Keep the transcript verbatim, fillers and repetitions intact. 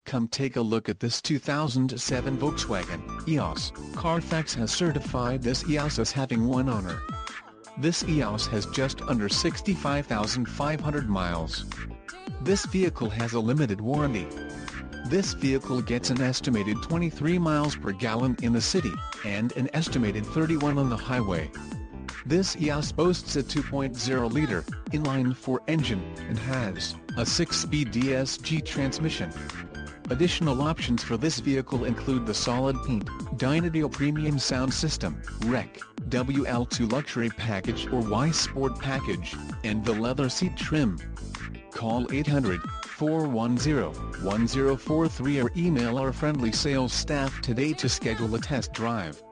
Come take a look at this two thousand seven Volkswagen Eos. Carfax has certified this Eos as having one owner. This Eos has just under sixty-five thousand five hundred miles. This vehicle has a limited warranty. This vehicle gets an estimated twenty-three miles per gallon in the city, and an estimated thirty-one on the highway. This Eos boasts a two point oh liter inline-four engine, and has a six-speed D S G transmission. Additional options for this vehicle include the solid paint, Dynaudio Premium Sound System, R E C, W L two Luxury Package or Y Sport Package, and the leather seat trim. Call eight hundred, four one zero, one zero four three or email our friendly sales staff today to schedule a test drive.